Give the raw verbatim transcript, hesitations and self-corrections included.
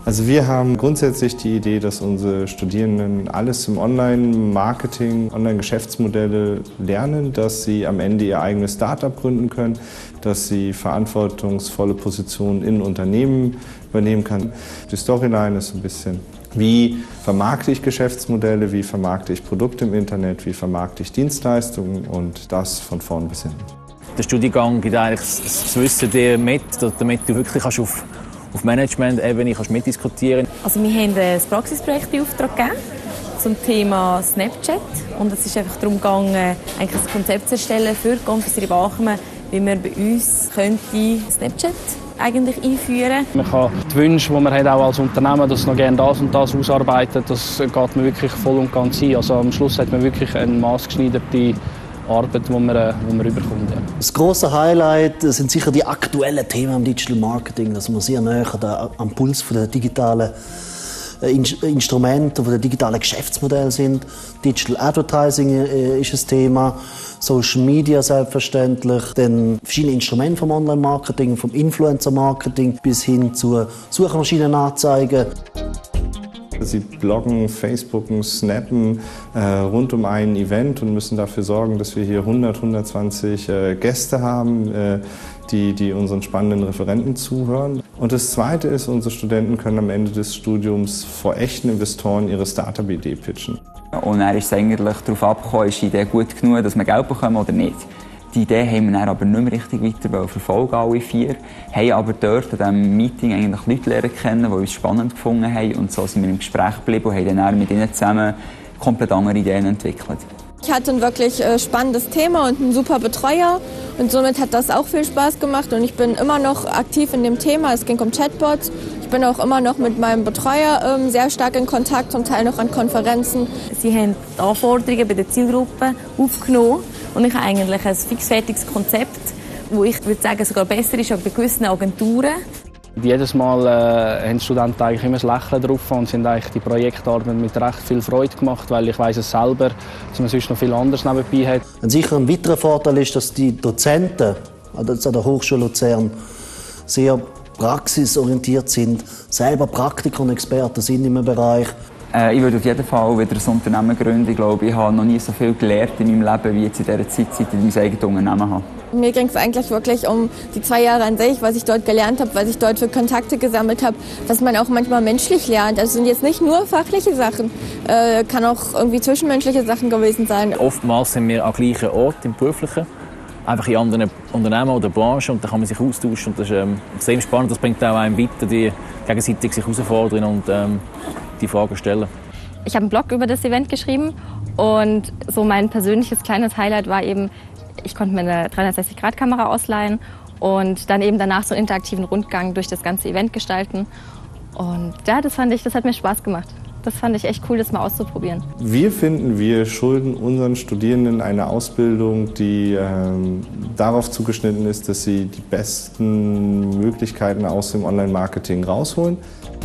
Also wir haben grundsätzlich die Idee, dass unsere Studierenden alles im Online-Marketing, Online-Geschäftsmodelle lernen, dass sie am Ende ihr eigenes Start-up gründen können, dass sie verantwortungsvolle Positionen in Unternehmen übernehmen können. Die Storyline ist ein bisschen, wie vermarkte ich Geschäftsmodelle, wie vermarkte ich Produkte im Internet, wie vermarkte ich Dienstleistungen und das von vorn bis hinten. Der Studiengang gibt eigentlich das Wissen dir mit, damit du wirklich kannst auf, auf Management-Ebene kannst mitdiskutieren. Also wir haben ein Praxisprojekt in Auftrag gegeben zum Thema Snapchat. Und es ist einfach darum gegangen, eigentlich ein Konzept zu erstellen für die Konfessorie Bachmann, wie man bei uns könnte Snapchat eigentlich einführen. Man kann die Wünsche, die man hat, auch als Unternehmen, dass man gerne das und das ausarbeitet, das geht man wirklich voll und ganz ein. Also am Schluss hat man wirklich eine maßgeschneiderte Arbeit, die man, die man überkommt. Ja. Das grosse Highlight sind sicher die aktuellen Themen im Digital Marketing, dass man sehr näher am Puls der digitalen Instrumente, der digitalen Geschäftsmodelle sind. Digital Advertising ist ein Thema, Social Media selbstverständlich, dann verschiedene Instrumente vom Online-Marketing, vom Influencer-Marketing bis hin zu Suchmaschinenanzeigen. Sie bloggen, Facebooken, snappen äh, rund um ein Event und müssen dafür sorgen, dass wir hier hundert, hundertzwanzig äh, Gäste haben, äh, die, die unseren spannenden Referenten zuhören. Und das Zweite ist, unsere Studenten können am Ende des Studiums vor echten Investoren ihre Start-up-Idee pitchen. Und dann ist es eigentlich darauf abgekommen, ist die Idee gut genug, dass wir Geld bekommen oder nicht. Die Idee haben wir dann aber nicht mehr richtig weiter verfolgen, alle vier. Haben aber dort an diesem Meeting eigentlich Leute lernen kennen, die uns spannend gefunden haben. Und so sind wir im Gespräch geblieben und haben dann mit ihnen zusammen komplett andere Ideen entwickelt. Ich hatte ein wirklich spannendes Thema und einen super Betreuer. Und somit hat das auch viel Spaß gemacht. Und ich bin immer noch aktiv in dem Thema. Es ging um Chatbots. Ich bin auch immer noch mit meinem Betreuer ähm, sehr stark in Kontakt, zum Teil noch an Konferenzen. Sie haben die Anforderungen bei der Zielgruppe aufgenommen. Und ich habe eigentlich ein fixfertiges Konzept, das ich würde sagen, sogar besser ist als bei gewissen Agenturen. Jedes Mal äh, haben die Studenten eigentlich immer ein Lächeln drauf und sind eigentlich die Projektarbeit mit recht viel Freude gemacht, weil ich weiss es selber, dass man sonst noch viel anderes nebenbei hat. Ein sicher ein weiterer Vorteil ist, dass die Dozenten an der Hochschule Luzern sehr praxisorientiert sind, selber Praktiker und Experten sind im Bereich. Äh, ich würde auf jeden Fall wieder ein Unternehmen gründen. Ich glaube, ich habe noch nie so viel gelernt in meinem Leben, wie jetzt in dieser Zeit, seit ich mein eigenes Unternehmen habe. Mir ging es eigentlich wirklich um die zwei Jahre an sich, was ich dort gelernt habe, was ich dort für Kontakte gesammelt habe, was man auch manchmal menschlich lernt. Das sind jetzt nicht nur fachliche Sachen, äh, kann auch irgendwie zwischenmenschliche Sachen gewesen sein. Oftmals sind wir am gleichen Ort, im Beruflichen, einfach in anderen Unternehmen oder Branchen, und da kann man sich austauschen. Und das ist ähm, extrem spannend. Das bringt auch einem weiter, die gegenseitig sich herausfordern und ähm, die Fragen stellen. Ich habe einen Blog über das Event geschrieben und so mein persönliches kleines Highlight war eben, ich konnte mir eine dreihundertsechzig Grad Kamera ausleihen und dann eben danach so einen interaktiven Rundgang durch das ganze Event gestalten. Und ja, das fand ich, das hat mir Spaß gemacht. Das fand ich echt cool, das mal auszuprobieren. Wir finden, wir schulden unseren Studierenden eine Ausbildung, die ähm, darauf zugeschnitten ist, dass sie die besten Möglichkeiten aus dem Online-Marketing rausholen.